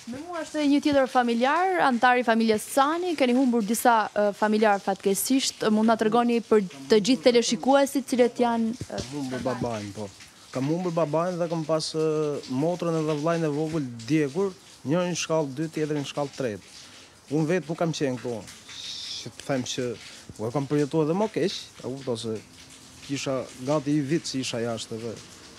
Me mua është një tjetër familjar, antari familjes Sani, keni humbur disa familjar fatkeqësisht, mund na tregoni për të gjithë teleshikuesit cilët janë humbur babain, po. Kam humbur babain dhe kam pas motrën edhe vllajën e vogël djegur, njërin në shkallë 2, tjetrin në shkallë 3. Unë vetë nuk kam qenë këtu. Që të them që u kam përjetuar edhe më keq, a kupton se kisha gati i vit si isha jashtë edhe.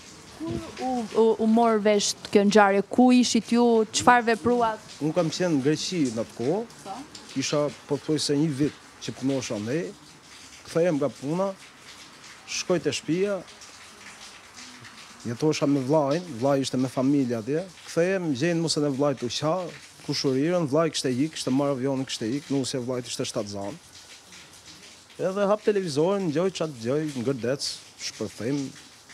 U mor vesh kjo ngjarje, ku ishit ju, çfarë vepruat? Unë kam qenë në Greqi në atë kohë, isha pothuajse një vit që punosha ne, kthehem nga puna, shkoj te shtëpia, jetosha me vllajin, vllai ishte me familja atje, kthehem, gjejnë mosën e vllajt u qa, kushurirën, vllai kishte ik, kishte marrë avionin, kishte ik, nusja e vllajt ishte shtatzan. Edhe hap televizorin, ngjoj çat dëgjoj, ngërdec, shpërthejm.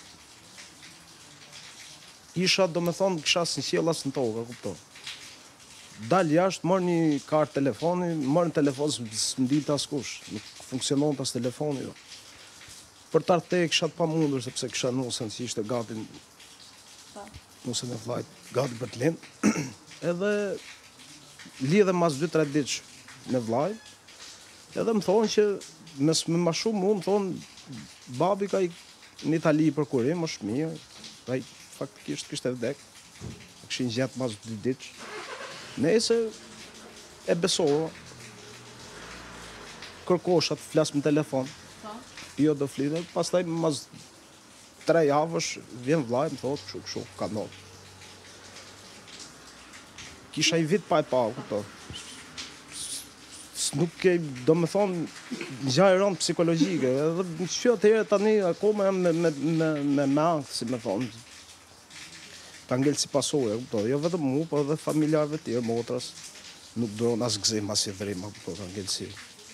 Isha, do me thonë, kisha si në qiell as në tokë, kupton. Dal jashtë, mor një kartë telefoni, mor në telefon, s'm dilte askush, nuk funksionon as telefoni. Jo. Për të ardhur kisha të pamundur sepse kisha nusën si ishte gati, nusën e vllajt, gati për të lënë. Edhe lidhem mas 2-3 ditë me vllajin. Edhe më thonë që më shumë më thonë babi ka në Itali për kurim, është mirë. Ai faktikisht kishte vdek. Kishin gjatë mas 2 ditë. Nese e besova. Kërkosha të flas në telefon. Jo do flitet, pastaj mas 3 javësh vjen vllai më thotë kështu ka ndodhur. Kisha i vit pa e pa, kupton. Nuk ke, do me thonë, gjaj rëndë psikologjike, edhe në që atëherë tani akoma jam me ankth, si me thonë, ta ngel si pasojë, jo vetëm mu, por edhe familjarëve tjerë, motras, nuk duron as gëzim, as i dhrim, ta ngel si.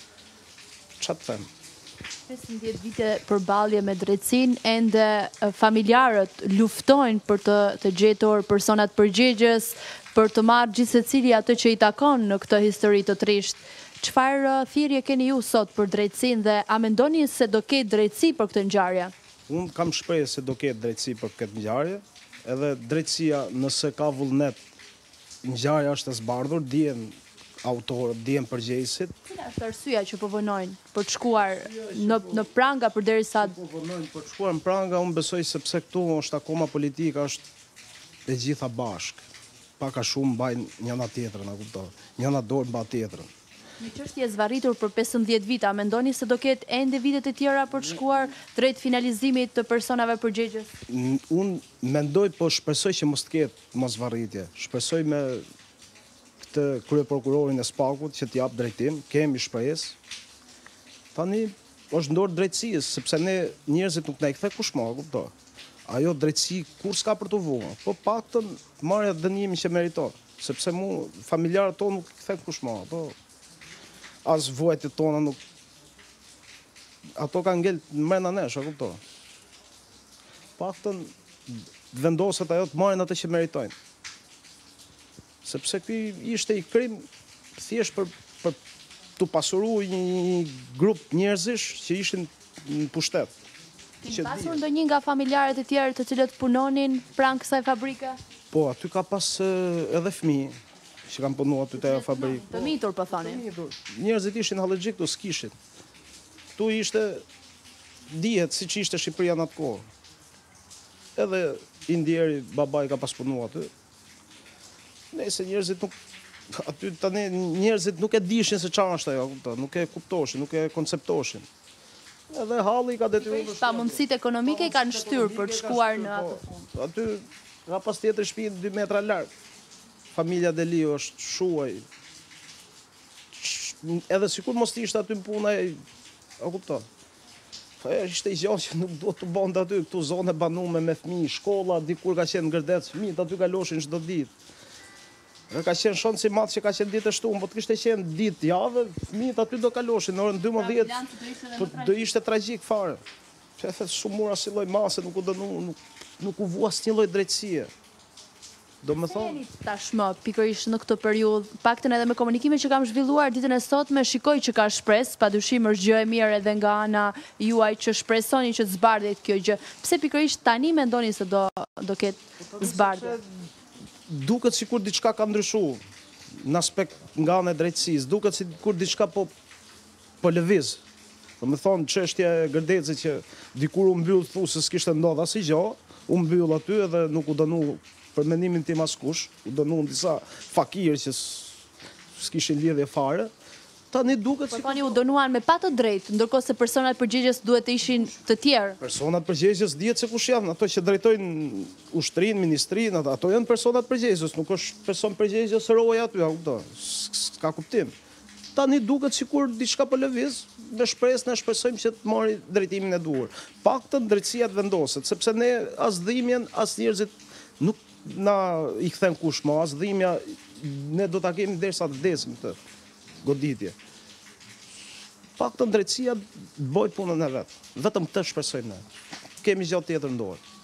Qa të them? 15 vite përballje me drejtësinë, ende familjarët luftojnë për të gjetur personat përgjegjës, për të marrë gjithsecili atë që i takon në këtë histori të trisht. Çfarë thirrje keni ju sot për drejtësinë dhe a mendoni se do ketë drejtësi për këtë ngjarje? Unë kam shpresë se do ketë drejtësi për këtë ngjarje, edhe drejtësia nëse ka vullnet, ngjarja është e zbardhur, dihen autorët, dihen përgjegjësit. Cila është arsyeja që po vonojnë për të shkuar në pranga përderisa po vonojnë për të shkuar në pranga, unë besoj sepse këtu është akoma politika, është e gjitha bashkë. Pak a shumë mbajnë njëna tjetrën, a kupton? Njëna dorë mba tjetrën. Një çështje e zvarritur për 15 vite, a mendoni se do ketë ende vitet e tjera për të shkuar drejt finalizimit të personave përgjegjës? Unë mendoj, po shpresoj që mos të ketë mosvarritje. Shpresoj me këtë kryeprokurorin e Spakut që t'jap drejtim, kemi shpresë. Tani është ndorë drejtësisë, sepse ne njerëzit nuk na i kthe kush më, kupton. Ajo drejtësi kur s'ka për të vuar, po paktën marrja dënimin që meriton, sepse mu familjarët tonë nuk i kthen kush më, po as vuajtjet tona nuk, ato kanë ngel mbrenda nesh, a kupton. Paktën vendoset ajo të marrin atë që meritojnë. Sepse ky ishte i krim thjesht për të pasuruar një grup njerëzish që ishin në pushtet. Keni pasur ndonjë nga familjarët e tjerë të cilët punonin pranë kësaj fabrike? Po, aty ka pas edhe fëmijë që kanë punuar aty te fabrikë. Të mitur, po thoni. Njerëzit ishin hallëxhik, do s'kishin. Ktu ishte dihet siç ishte Shqipëria në atë kohë. Edhe Indieri, babai ka pas punuar aty. Nëse njerëzit nuk aty tani njerëzit nuk e dishin se çfarë është ajo, kupton, nuk e kuptoshin, nuk e konceptoshin. Edhe halli ka detyruar. Pa mundësitë ekonomike i kanë shtyrë për të shkuar në atë fund. Aty ka pas tjetër shtëpi 2 metra larg. Familja Deliu është shuaj. Edhe sikur mos ishte aty në punë, a kupton? Po ishte i gjallë që nuk duhet të bonte aty këtu zonë e banuar me fëmijë, shkolla dikur ka qenë ngërdec, fëmijët aty kaloshin çdo ditë. Ka qenë shonë si matë që ka qenë ditë e shtunë, po të kishte qenë ditë javë, fëmijët aty do kaloshin, në orën 12, do ishte tragjik fare. Që e thetë shumura si lloj mase, nuk u vua asnjë lloj drejtësie. Do më thonë... Tashmë, pikërisht në këtë periudhë, paktën edhe me komunikimin që kam zhvilluar ditën e sotme, shikoj që ka shpresë, padyshim është gjë e mirë edhe nga ana juaj që shpresoni që të zbardhet kjo gjë. Pse pikërisht tani mendoni se do ketë zbardhje? duket sikur diçka ka ndryshuar në aspekt nga ana e drejtësisë, duket sikur diçka po lëviz. Do me thonë çështja e Gërdecit që dikur u mbyll thu se s'kishte ndodhur asgjë, u mbyll aty edhe nuk u dënu për mendimin tim askush, u dënuan disa fakirë që s'kishin lidhje fare. Tani duket Po thoni u dënuan me pa të drejtë, ndërkohë se personat përgjegjës duhet të ishin të tjerë. Personat përgjegjës dihet se kush janë, ato që drejtojnë ushtrinë, ministrinë, ato janë personat përgjegjës, nuk është person përgjegjës roja aty, s'ka kuptim. Tani duket sikur diçka po lëviz, me shpresë ne shpresojmë që të marrë drejtimin e duhur. Paktën drejtësia të vendoset, sepse ne as dhimbjen, as njerëzit nuk na i kthen kush më, as dhimbja ne do ta kemi derisa të vdesim këtë goditje. Paktën drejtësia bëjt punën e vet. Vetëm këtë shpresojmë ne. Kemi gjë tjetër në dorë.